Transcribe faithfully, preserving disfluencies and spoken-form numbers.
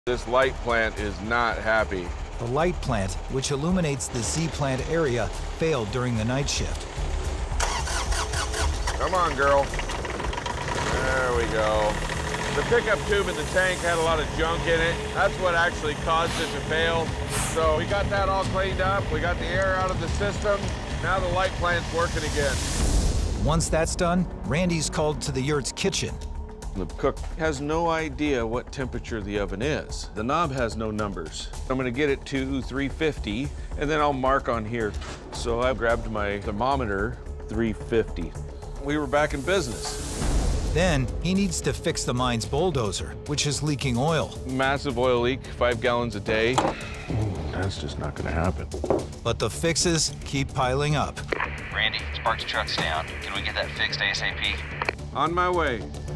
This light plant is not happy. The light plant, which illuminates the Z-plant area, failed during the night shift. Come on, girl. There we go. The pickup tube in the tank had a lot of junk in it. That's what actually caused it to fail. So we got that all cleaned up. We got the air out of the system. Now the light plant's working again. Once that's done, Randy's called to the yurt's kitchen. The cook has no idea what temperature the oven is. The knob has no numbers. I'm gonna get it to three fifty, and then I'll mark on here. So I grabbed my thermometer, three fifty. We were back in business. Then he needs to fix the mine's bulldozer, which is leaking oil. Massive oil leak, five gallons a day. Ooh, that's just not gonna happen. But the fixes keep piling up. Randy, Sparks truck's down. Can we get that fixed ASAP? On my way.